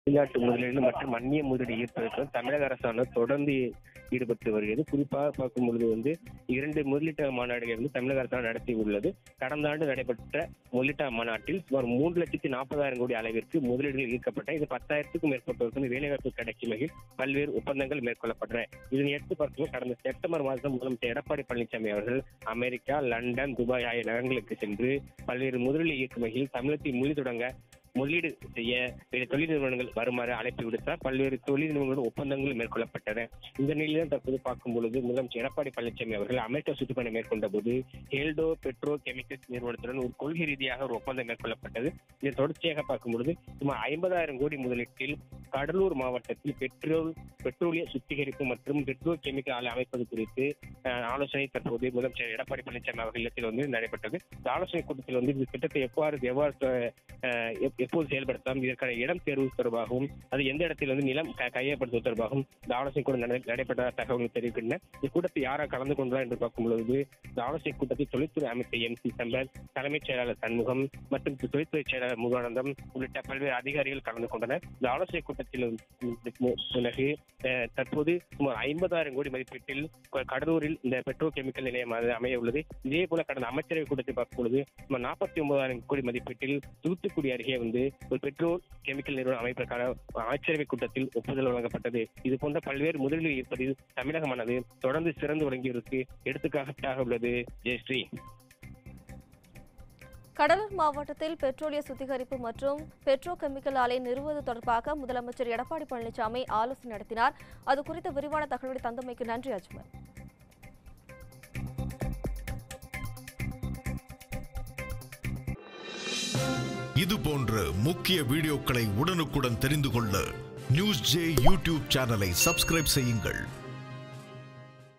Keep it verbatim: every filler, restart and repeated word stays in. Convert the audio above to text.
வெளிநாட்டு முதலீடு மற்றும் அந்நிய முதலீடு ஈர்ப்பதற்கு தமிழக அரசானது தொடர்ந்து ஈடுபட்டு வருகிறது. குறிப்பாக பார்க்கும் பொழுது வந்து இரண்டு முதலீட்டு மாநாடுகள் வந்து தமிழக அரசாங்கம் நடத்தி உள்ளது. கடந்த ஆண்டு நடைபெற்ற முதலீட்டு மாநாட்டில் சுமார் மூன்று லட்சத்தி நாற்பதாயிரம் கோடி அளவிற்கு முதலீடுகள் ஈர்க்கப்பட்ட இது பத்தாயிரத்துக்கும் மேற்பட்டவர்களுக்கு வேலைவாய்ப்பு கிடைக்கும் வகையில் பல்வேறு ஒப்பந்தங்கள் மேற்கொள்ளப்பட்டன. இதனை எடுத்து பார்க்கும்போது கடந்த செப்டம்பர் மாதம் முதலமைச்சர் எடப்பாடி பழனிசாமி அவர்கள் அமெரிக்கா, லண்டன், துபாய் ஆகிய நகரங்களுக்கு சென்று பல்வேறு முதலீடு ஈர்க்கும் வகையில் தமிழகத்தில் மொழி தொடங்க முதலீடு செய்ய தொழில் நிறுவனங்கள் வருமாறு அழைப்பு விடுத்தார். பல்வேறு தொழில் நிறுவனங்கள் ஒப்பந்தங்கள் மேற்கொள்ளப்பட்டன. இந்த நிலையில் தற்போது பார்க்கும் பொழுது முதலமைச்சர் எடப்பாடி பழனிசாமி அவர்கள் அமெரிக்கா சுற்றுப்பயணம் மேற்கொண்ட போது ஹெல்டோ பெட்ரோ கெமிக்கல்ஸ் நிறுவனத்துடன் ஒரு கொள்கை ரீதியாக ஒரு ஒப்பந்தம் மேற்கொள்ளப்பட்டது. இதை தொடர்ச்சியாக பார்க்கும் பொழுது சுமார் ஐம்பதாயிரம் கோடி முதலீட்டில் கடலூர் மாவட்டத்தில் பெட்ரோல் பெட்ரோலிய சுத்திகரிப்பு மற்றும் பெட்ரோ கெமிக்கல் ஆலை அமைப்பது குறித்து ஆலோசனை தற்போது முதலமைச்சர் எடப்பாடி பழனிசாமி அவர்கள் இல்லத்தில் வந்து நடைபெற்றது. இந்த ஆலோசனை கூட்டத்தில் வந்து இந்த திட்டத்தை எவ்வாறு எவ்வாறு எப்போது செயல்படுத்தலாம், இதற்கான இடம் தேர்வு தொடர்பாகவும் அது எந்த இடத்தில் வந்து நிலம் கையப்படுத்துவது தொடர்பாகவும் இந்த ஆலோசனை கூட நடைபெற்ற தகவல்கள் தெரிவிக்கின்றன. இந்த கூட்டத்தை யாராக கலந்து கொண்டார் என்று பார்க்கும் பொழுது இந்த ஆலோசனை கூட்டத்தில் தொழில்துறை அமைச்சர் எம் சி சம்பத், தலைமைச் செயலாளர் சண்முகம் மற்றும் தொழில்துறை செயலாளர் முகானந்தம் உள்ளிட்ட பல்வேறு அதிகாரிகள் கலந்து கொண்டனர். இந்த ஆலோசனை கூட்டத்தில் பிறகு தற்போது சுமார் ஐம்பதாயிரம் கோடி மதிப்பீட்டில் கடலூரில் இந்த பெட்ரோ கெமிக்கல் நிலையம் அமைய உள்ளது. இதே போல கடந்த அமைச்சரவை கூட்டத்தை பார்க்கும் பொழுது சுமார் நாற்பத்தி ஒன்பதாயிரம் கோடி மதிப்பீட்டில் தூத்துக்குடி அருகே வந்து ஒரு பெட்ரோல் கெமிக்கல் நிறுவனம் அமைப்பதற்கான அமைச்சரவை கூட்டத்தில் ஒப்புதல் வழங்கப்பட்டது. இது போன்ற பல்வேறு முதலீடு ஈர்ப்பதில் தமிழகமானது தொடர்ந்து சிறந்து விளங்கியதற்கு எடுத்துக்காட்டாக உள்ளது. ஜெயஸ்ரீ. கடலூர் மாவட்டத்தில் பெட்ரோலிய சுத்திகரிப்பு மற்றும் பெட்ரோ கெமிக்கல் ஆலை நிறுவுவது தொடர்பாக முதலமைச்சர் எடப்பாடி பழனிசாமி ஆலோசனை நடத்தினார். அது குறித்த விரிவான தகவலை தந்தமைக்கு நன்றி அஜ்மல். இது போன்ற முக்கிய வீடியோக்களை உடனுக்குடன் தெரிந்து கொள்ள நியூஸ் ஜே யூடியூப் சேனலை சப்ஸ்கிரைப் செய்யுங்கள்.